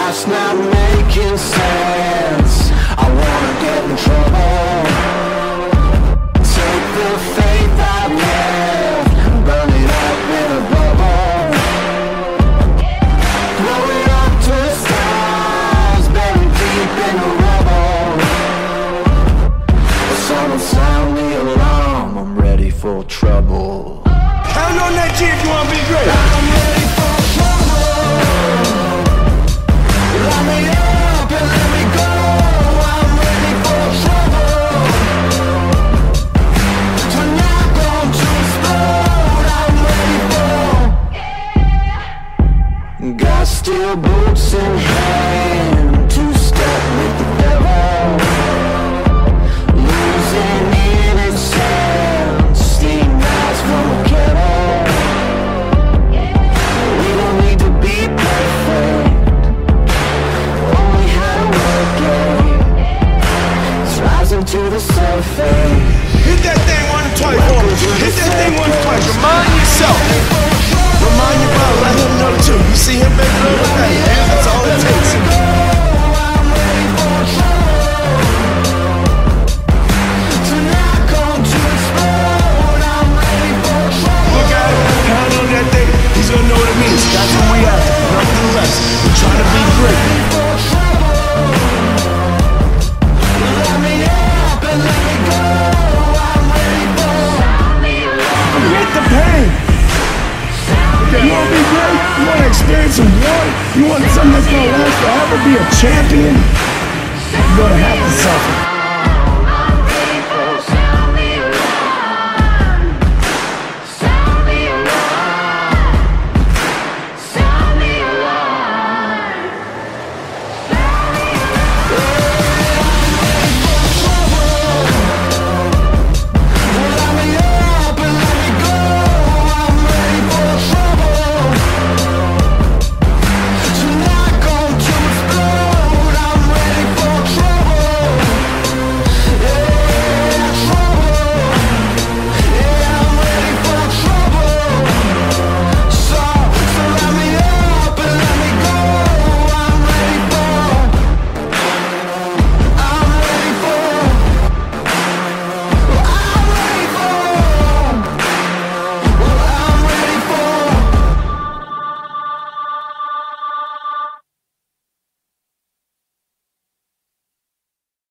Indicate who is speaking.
Speaker 1: life's not making sense. I wanna get in trouble. Take the faith I've left, burn it up in a bubble. Blow it up to the stars, buried deep in the rubble. Someone sound the alarm, I'm ready for trouble.
Speaker 2: Count on that G if you wanna be great.
Speaker 1: I'm ready for trouble. Light me up and let me go. I'm ready for trouble. Tonight going to explode. I'm ready for. Got steel boots in hand, two step with the devil. Losing innocence, steam rise from a kettle. We don't need to be perfect, only how to work it. It's rising to the surface.
Speaker 2: Hit that thing one and twice, boys. Hit that thing one and twice. Remind yourself. Remind your brother, let him know too. You see him make a little thing. That's all it takes. Look at him, count on that thing. He's gonna know what it means. That's what we have. Nevertheless, we're trying to be great. Forget the pain. You wanna be great? You wanna experience some war? You want something that's gonna last forever? Be a champion? You're gonna have to suffer.